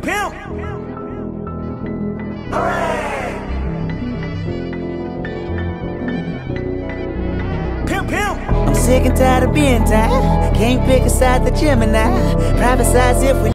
pimp. Hooray! Pimp, pimp. I'm sick and tired of being tired. Can't pick a side, the Gemini. Private sides if we